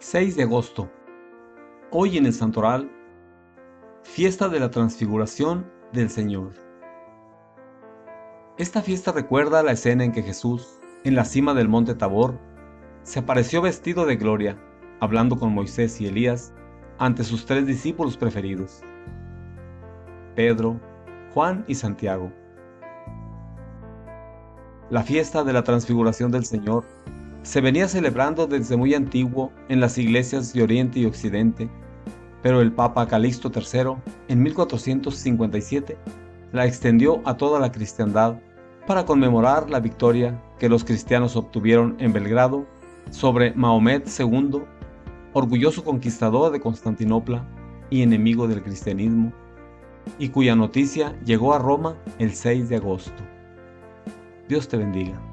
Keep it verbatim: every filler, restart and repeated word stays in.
seis de agosto. Hoy en el Santoral, fiesta de la Transfiguración del Señor. Esta fiesta recuerda la escena en que Jesús, en la cima del monte Tabor, se apareció vestido de gloria, hablando con Moisés y Elías ante sus tres discípulos preferidos, Pedro, Juan y Santiago. La fiesta de la Transfiguración del Señor se venía celebrando desde muy antiguo en las iglesias de Oriente y Occidente, pero el Papa Calixto tercero, en mil cuatrocientos cincuenta y siete, la extendió a toda la cristiandad para conmemorar la victoria que los cristianos obtuvieron en Belgrado sobre Mahomet segundo, orgulloso conquistador de Constantinopla y enemigo del cristianismo, y cuya noticia llegó a Roma el seis de agosto. Dios te bendiga.